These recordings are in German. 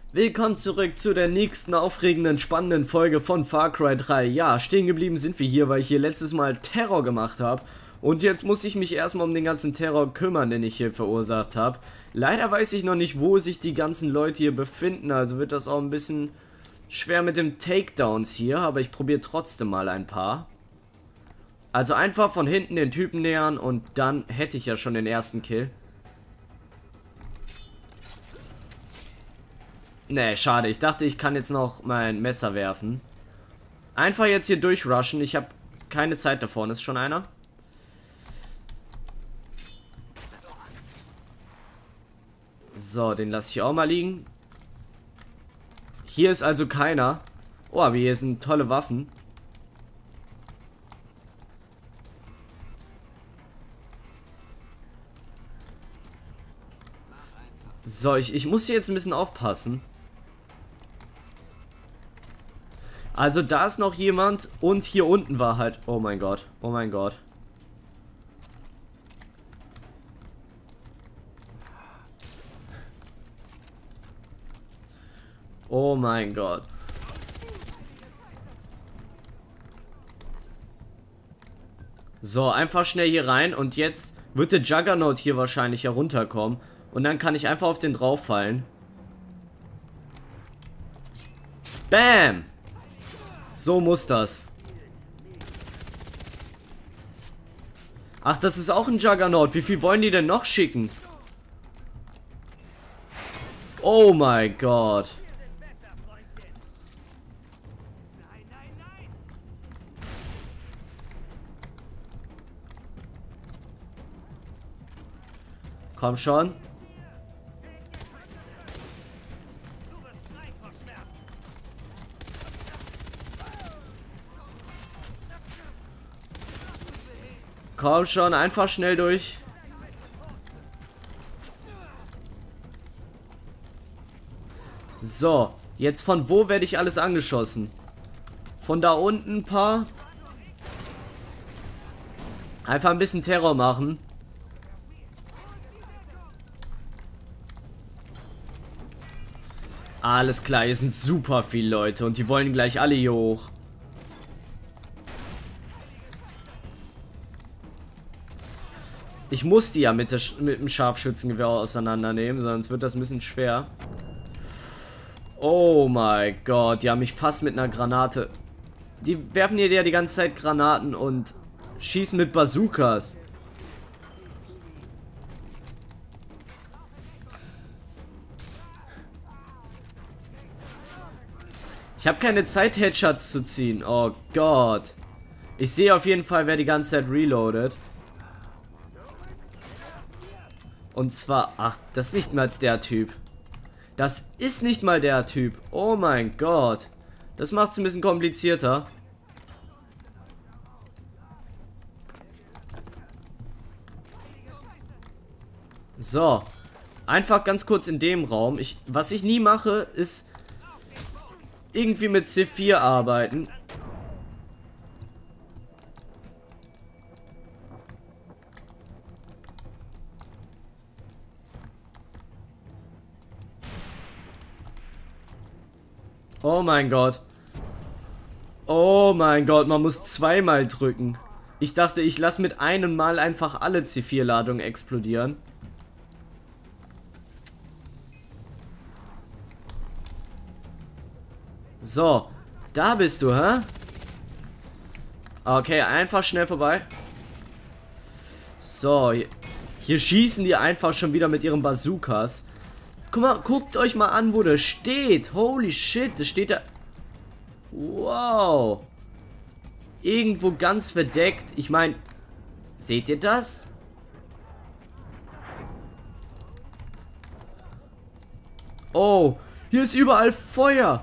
Willkommen zurück zu der nächsten aufregenden, spannenden Folge von Far Cry 3. Ja, stehen geblieben sind wir hier, weil ich hier letztes Mal Terror gemacht habe. Und jetzt muss ich mich erstmal um den ganzen Terror kümmern, den ich hier verursacht habe. Leider weiß ich noch nicht, wo sich die ganzen Leute hier befinden, also wird das auch ein bisschen schwer mit dem Takedowns hier, aber ich probiere trotzdem mal ein paar. Also einfach von hinten den Typen nähern und dann hätte ich ja schon den ersten Kill. Nee, schade. Ich dachte, ich kann jetzt noch mein Messer werfen. Einfach jetzt hier durchrushen. Ich habe keine Zeit da vorne. Ist schon einer? So, den lasse ich auch mal liegen. Hier ist also keiner. Oh, aber hier sind tolle Waffen. So, ich muss hier jetzt ein bisschen aufpassen. Also da ist noch jemand und hier unten war halt... Oh mein Gott, oh mein Gott. Oh mein Gott. So, einfach schnell hier rein und jetzt wird der Juggernaut hier wahrscheinlich herunterkommen. Und dann kann ich einfach auf den drauf fallen. Bam! So muss das. Ach, das ist auch ein Juggernaut. Wie viel wollen die denn noch schicken? Oh mein Gott. Komm schon. Komm schon, einfach schnell durch. So, jetzt von wo werde ich alles angeschossen? Von da unten ein paar. Einfach ein bisschen Terror machen. Alles klar, hier sind super viele Leute und die wollen gleich alle hier hoch. Ich muss die ja mit dem Scharfschützengewehr auseinandernehmen, sonst wird das ein bisschen schwer. Oh mein Gott, die haben mich fast mit einer Granate. Die werfen hier ja die ganze Zeit Granaten und schießen mit Bazookas. Ich habe keine Zeit, Headshots zu ziehen. Oh Gott. Ich sehe auf jeden Fall, wer die ganze Zeit reloadet. Und zwar, ach, das ist nicht mal der Typ. Das ist nicht mal der Typ. Oh mein Gott. Das macht es ein bisschen komplizierter. So. Einfach ganz kurz in dem Raum. Was ich nie mache, ist irgendwie mit C4 arbeiten. Oh mein Gott. Oh mein Gott, man muss zweimal drücken. Ich dachte, ich lasse mit einem Mal einfach alle C4-Ladungen explodieren. So, da bist du, hä? Okay, einfach schnell vorbei. So, hier schießen die einfach schon wieder mit ihren Bazookas. Guck mal, guckt euch mal an, wo das steht. Holy shit, das steht da. Wow. Irgendwo ganz verdeckt. Ich meine, seht ihr das? Oh, hier ist überall Feuer.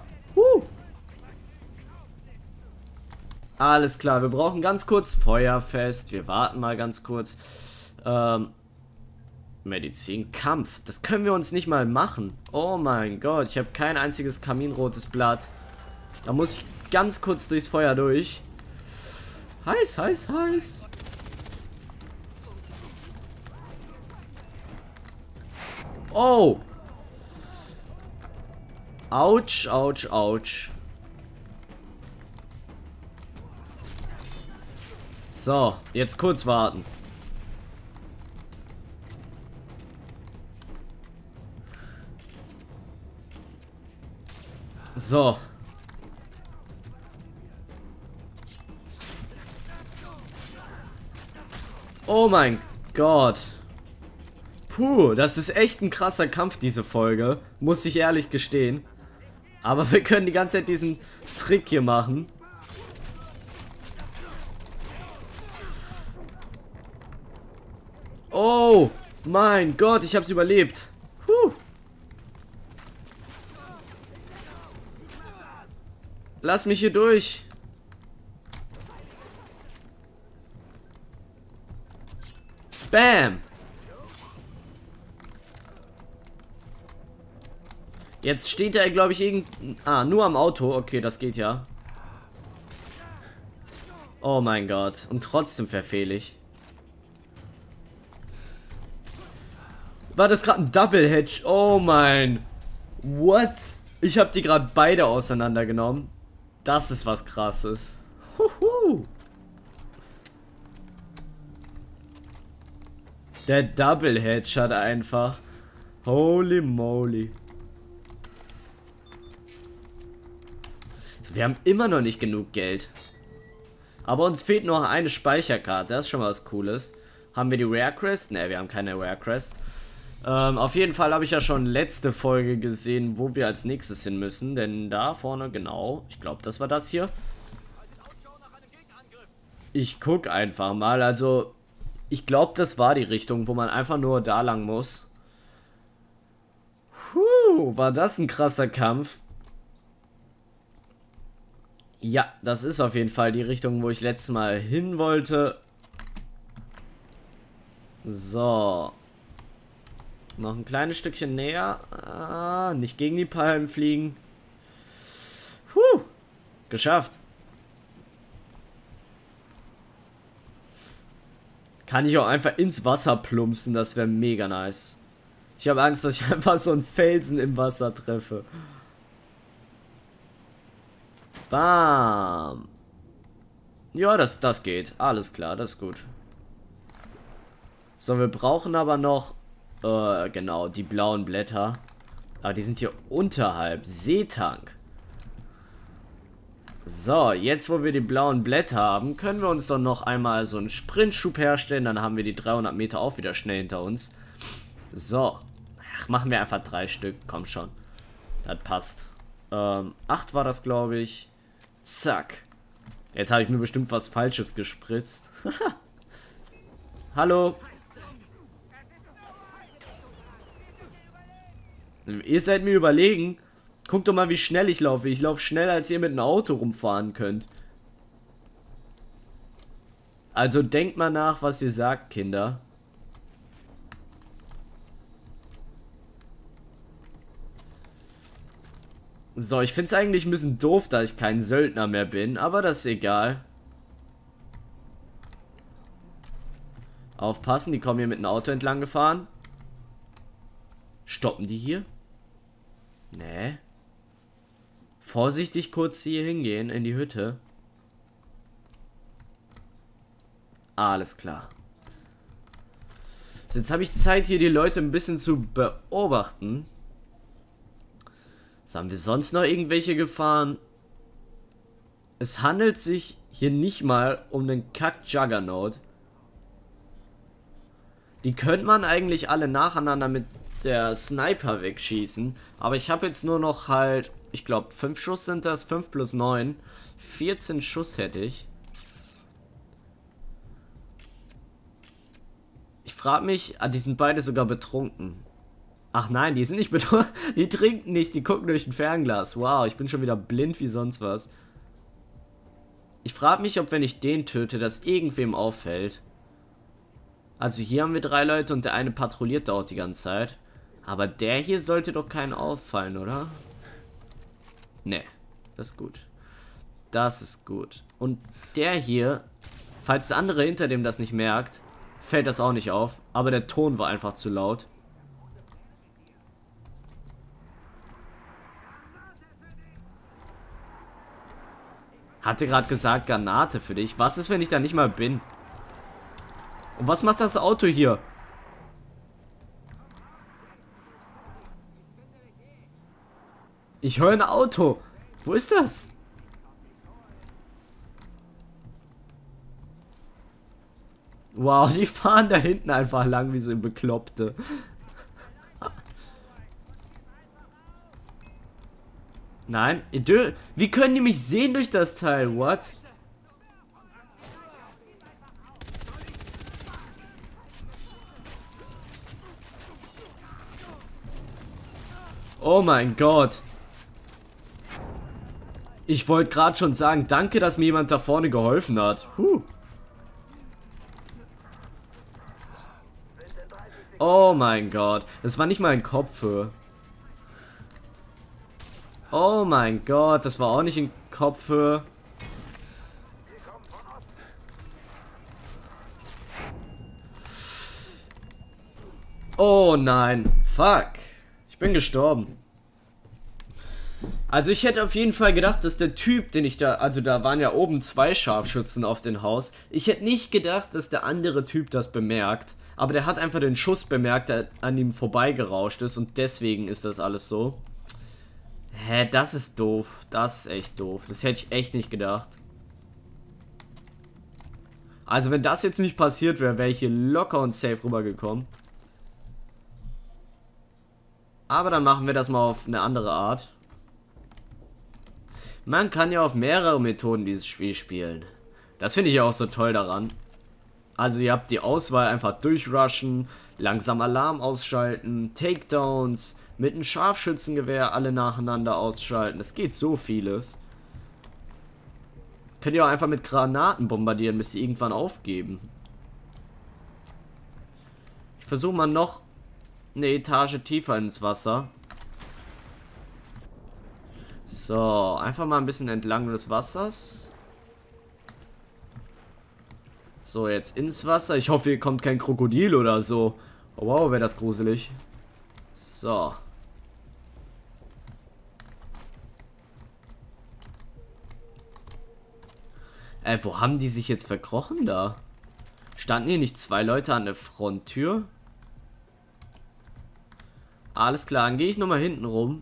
Alles klar, wir brauchen ganz kurz Feuerfest. Wir warten mal ganz kurz. Medizinkampf. Das können wir uns nicht mal machen. Oh mein Gott, ich habe kein einziges kaminrotes Blatt. Da muss ich ganz kurz durchs Feuer durch. Heiß, heiß, heiß. Oh. Autsch, autsch, autsch. So, jetzt kurz warten. So. Oh mein Gott. Puh, das ist echt ein krasser Kampf, diese Folge. Muss ich ehrlich gestehen. Aber wir können die ganze Zeit diesen Trick hier machen. Oh mein Gott, ich hab's überlebt. Puh. Lass mich hier durch. Bam. Jetzt steht er, glaube ich, nur am Auto. Okay, das geht ja. Oh mein Gott. Und trotzdem verfehle ich. War das gerade ein Double Hedge? Oh mein. What? Ich habe die gerade beide auseinandergenommen. Das ist was Krasses. Huhu. Der Double Hedge hat einfach. Holy moly. Wir haben immer noch nicht genug Geld. Aber uns fehlt noch eine Speicherkarte. Das ist schon mal was Cooles. Haben wir die Rare Crest? Ne, wir haben keine Rare Crest. Auf jeden Fall habe ich ja schon letzte Folge gesehen, wo wir als nächstes hin müssen. Denn da vorne, genau, ich glaube, das war das hier. Ich gucke einfach mal. Also, ich glaube, das war die Richtung, wo man einfach nur da lang muss. War das ein krasser Kampf. Ja, das ist auf jeden Fall die Richtung, wo ich letztes Mal hin wollte. So. Noch ein kleines Stückchen näher. Ah, nicht gegen die Palmen fliegen. Geschafft. Kann ich auch einfach ins Wasser plumpsen, das wäre mega nice. Ich habe Angst, dass ich einfach so einen Felsen im Wasser treffe. Bam. Ja, das geht. Alles klar, das ist gut. So, wir brauchen aber noch genau, die blauen Blätter. Aber die sind hier unterhalb. Seetank. So, jetzt wo wir die blauen Blätter haben, können wir uns doch noch einmal so einen Sprintschub herstellen. Dann haben wir die 300 Meter auch wieder schnell hinter uns. So. Ach, machen wir einfach 3 Stück. Komm schon. Das passt. 8 war das, glaube ich. Zack. Jetzt habe ich mir bestimmt was Falsches gespritzt. Hallo. Ihr seid mir überlegen. Guckt doch mal, wie schnell ich laufe. Ich laufe schneller, als ihr mit einem Auto rumfahren könnt. Also denkt mal nach, was ihr sagt, Kinder. So, ich finde es eigentlich ein bisschen doof, da ich kein Söldner mehr bin, aber das ist egal. Aufpassen, die kommen hier mit einem Auto entlang gefahren. Stoppen die hier? Nee. Vorsichtig kurz hier hingehen, in die Hütte. Alles klar. So, jetzt habe ich Zeit, hier die Leute ein bisschen zu beobachten. So, haben wir sonst noch irgendwelche Gefahren? Es handelt sich hier nicht mal um einen Kack-Juggernaut. Die könnte man eigentlich alle nacheinander mit der Sniper wegschießen. Aber ich habe jetzt nur noch halt, ich glaube 5 Schuss sind das, 5 plus 9. 14 Schuss hätte ich. Ich frage mich, die sind beide sogar betrunken. Ach nein, die sind nicht betrunken, die trinken nicht, die gucken durch ein Fernglas. Wow, ich bin schon wieder blind wie sonst was. Ich frage mich, ob wenn ich den töte, das irgendwem auffällt. Also hier haben wir 3 Leute und der eine patrouilliert dort die ganze Zeit. Aber der hier sollte doch keinen auffallen, oder? Ne, das ist gut. Das ist gut. Und der hier, falls der andere hinter dem das nicht merkt, fällt das auch nicht auf. Aber der Ton war einfach zu laut. Hatte gerade gesagt, Granate für dich. Was ist, wenn ich da nicht mal bin? Und was macht das Auto hier? Ich höre ein Auto. Wo ist das? Wow, die fahren da hinten einfach lang wie so Bekloppte. Nein, wie können die mich sehen durch das Teil? What? Oh mein Gott. Ich wollte gerade schon sagen, danke, dass mir jemand da vorne geholfen hat. Oh mein Gott. Das war nicht mal ein Kopfhörer. Oh mein Gott, das war auch nicht ein Kopfhörer. Oh nein. Fuck. Ich bin gestorben. Also ich hätte auf jeden Fall gedacht, dass der Typ, den ich da... Also da waren ja oben 2 Scharfschützen auf dem Haus. Ich hätte nicht gedacht, dass der andere Typ das bemerkt. Aber der hat einfach den Schuss bemerkt, der an ihm vorbeigerauscht ist. Und deswegen ist das alles so. Hä, das ist doof. Das ist echt doof. Das hätte ich echt nicht gedacht. Also wenn das jetzt nicht passiert wäre, wäre ich hier locker und safe rübergekommen. Aber dann machen wir das mal auf eine andere Art. Man kann ja auf mehrere Methoden dieses Spiel spielen. Das finde ich ja auch so toll daran. Also ihr habt die Auswahl, einfach durchrushen, langsam Alarm ausschalten, Takedowns, mit einem Scharfschützengewehr alle nacheinander ausschalten. Es geht so vieles. Könnt ihr auch einfach mit Granaten bombardieren, bis sie irgendwann aufgeben. Ich versuche mal noch eine Etage tiefer ins Wasser. So, einfach mal ein bisschen entlang des Wassers. So, jetzt ins Wasser. Ich hoffe, hier kommt kein Krokodil oder so. Oh, wow, wäre das gruselig. So. Wo haben die sich jetzt verkrochen da? Standen hier nicht 2 Leute an der Fronttür? Alles klar, dann gehe ich nochmal hinten rum.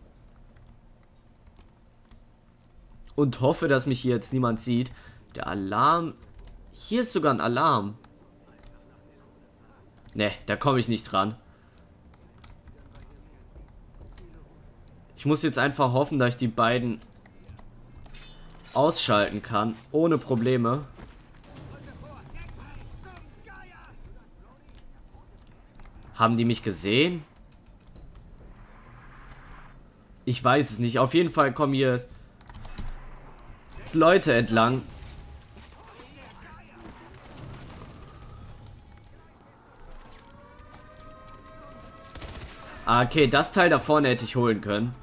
Und hoffe, dass mich hier jetzt niemand sieht. Der Alarm... Hier ist sogar ein Alarm. Ne, da komme ich nicht dran. Ich muss jetzt einfach hoffen, dass ich die beiden ausschalten kann. Ohne Probleme. Haben die mich gesehen? Ich weiß es nicht. Auf jeden Fall kommen hier Leute entlang. Ah, okay, das Teil da vorne hätte ich holen können.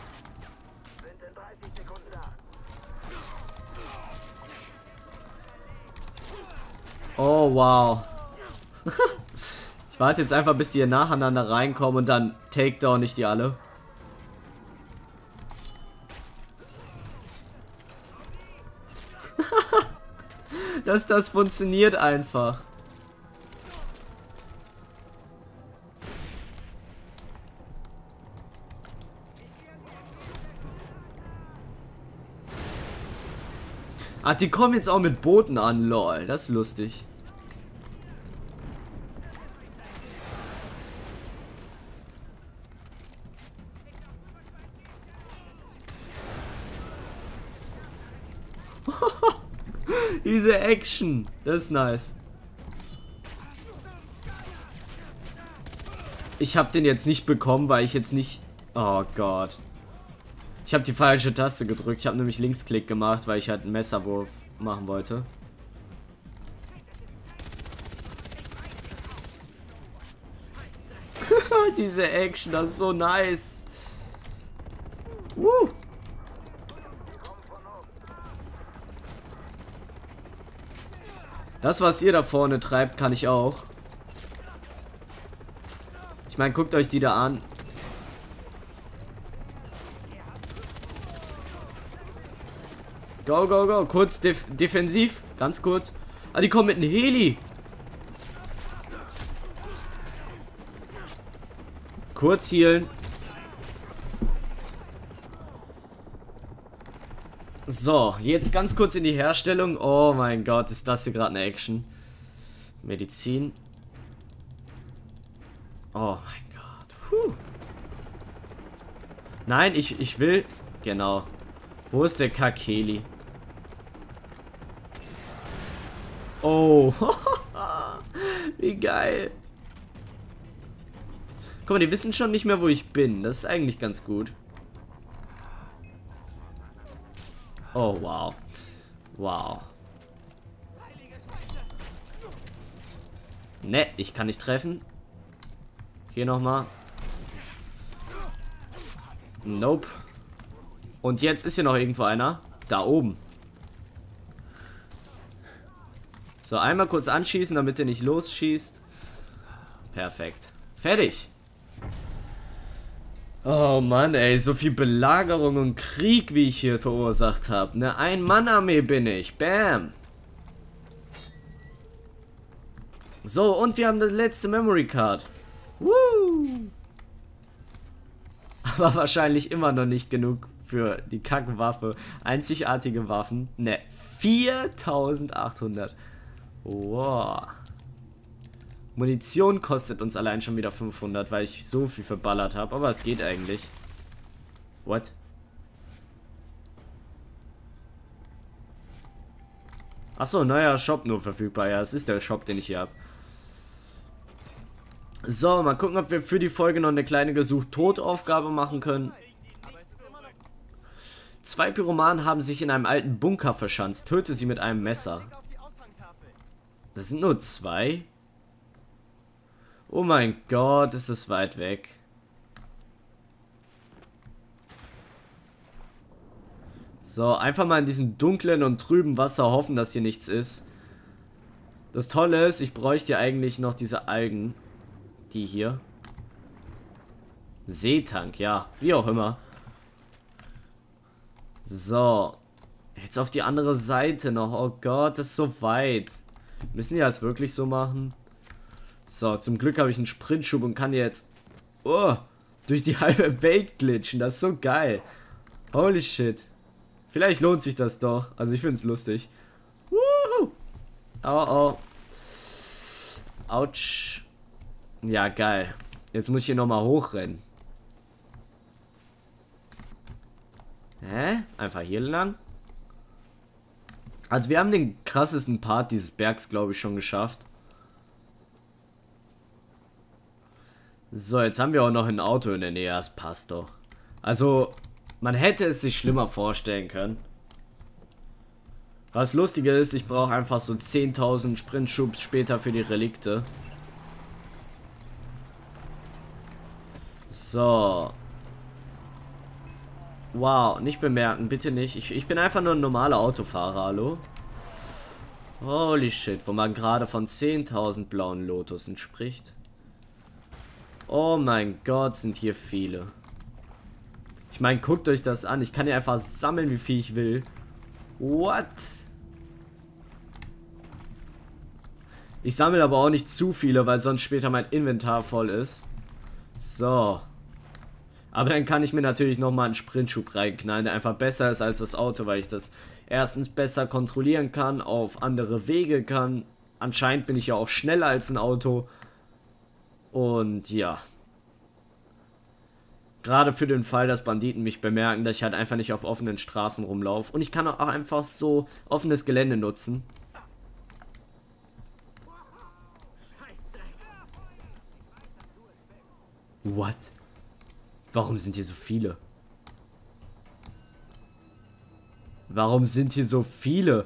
Oh, wow. Ich warte jetzt einfach, bis die hier nacheinander reinkommen und dann Takedown ich die alle. Das funktioniert einfach. Ah, die kommen jetzt auch mit Booten an, lol. Das ist lustig. Diese Action. Das ist nice. Ich habe den jetzt nicht bekommen, weil ich jetzt nicht... Oh Gott. Ich habe die falsche Taste gedrückt. Ich habe nämlich Linksklick gemacht, weil ich halt einen Messerwurf machen wollte. Diese Action, das ist so nice. Das, was ihr da vorne treibt, kann ich auch. Ich meine, guckt euch die da an. Go, go, go. Kurz defensiv. Ganz kurz. Ah, die kommen mit einem Heli. Kurz healen. So, jetzt ganz kurz in die Herstellung. Oh mein Gott, ist das hier gerade eine Action. Medizin. Oh mein Gott. Puh. Nein, ich will... Genau. Wo ist der Kakeli? Oh. Wie geil. Guck mal, die wissen schon nicht mehr, wo ich bin. Das ist eigentlich ganz gut. Oh, wow. Wow. Ne, ich kann nicht treffen. Hier nochmal. Nope. Und jetzt ist hier noch irgendwo einer. Da oben. So, einmal kurz anschießen, damit er nicht losschießt. Perfekt. Fertig. Oh Mann, ey, so viel Belagerung und Krieg, wie ich hier verursacht habe. Ne, Ein-Mann-Armee bin ich. Bam. So, und wir haben das letzte Memory Card. Woo. Aber wahrscheinlich immer noch nicht genug für die Kackwaffe. Einzigartige Waffen. Ne, 4800. Wow. Munition kostet uns allein schon wieder 500, weil ich so viel verballert habe. Aber es geht eigentlich. What? Achso, neuer Shop nur verfügbar. Ja, es ist der Shop, den ich hier habe. So, mal gucken, ob wir für die Folge noch eine kleine Gesuch-Tod-Aufgabe machen können. 2 Pyromanen haben sich in einem alten Bunker verschanzt. Töte sie mit einem Messer. Das sind nur 2. Oh mein Gott, ist das weit weg. So, einfach mal in diesem dunklen und trüben Wasser hoffen, dass hier nichts ist. Das Tolle ist, ich bräuchte ja eigentlich noch diese Algen. Die hier. Seetank, ja. Wie auch immer. So. Jetzt auf die andere Seite noch. Oh Gott, das ist so weit. Müssen die das wirklich so machen? So, zum Glück habe ich einen Sprintschub und kann jetzt durch die halbe Welt glitschen. Das ist so geil. Holy shit. Vielleicht lohnt sich das doch. Also ich finde es lustig. Woohoo. Oh, oh. Autsch. Ja, geil. Jetzt muss ich hier nochmal hochrennen. Hä? Einfach hier lang? Also wir haben den krassesten Part dieses Bergs, glaube ich, schon geschafft. So, jetzt haben wir auch noch ein Auto in der Nähe. Das passt doch. Also, man hätte es sich schlimmer vorstellen können. Was lustiger ist, ich brauche einfach so 10.000 Sprintschubs später für die Relikte. So. Wow, nicht bemerken, bitte nicht. Ich bin einfach nur ein normaler Autofahrer, hallo? Holy shit, wo man gerade von 10.000 blauen Lotussen spricht. Oh mein Gott, sind hier viele. Ich meine, guckt euch das an. Ich kann hier einfach sammeln, wie viel ich will. What? Ich sammle aber auch nicht zu viele, weil sonst später mein Inventar voll ist. So. Aber dann kann ich mir natürlich nochmal einen Sprintschub reinknallen, der einfach besser ist als das Auto, weil ich das erstens besser kontrollieren kann, auf andere Wege kann. Anscheinend bin ich ja auch schneller als ein Auto. Und ja. Gerade für den Fall, dass Banditen mich bemerken, dass ich halt einfach nicht auf offenen Straßen rumlaufe. Und ich kann auch einfach so offenes Gelände nutzen. What? Warum sind hier so viele? Warum sind hier so viele?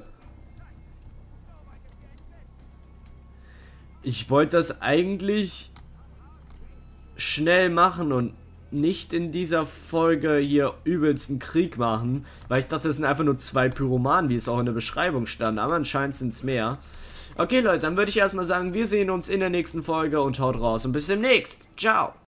Ich wollte das eigentlich schnell machen und nicht in dieser Folge hier übelsten Krieg machen, weil ich dachte, es sind einfach nur 2 Pyromanen, wie es auch in der Beschreibung stand, aber anscheinend sind es mehr. Okay Leute, dann würde ich erstmal sagen, wir sehen uns in der nächsten Folge und haut raus und bis demnächst. Ciao.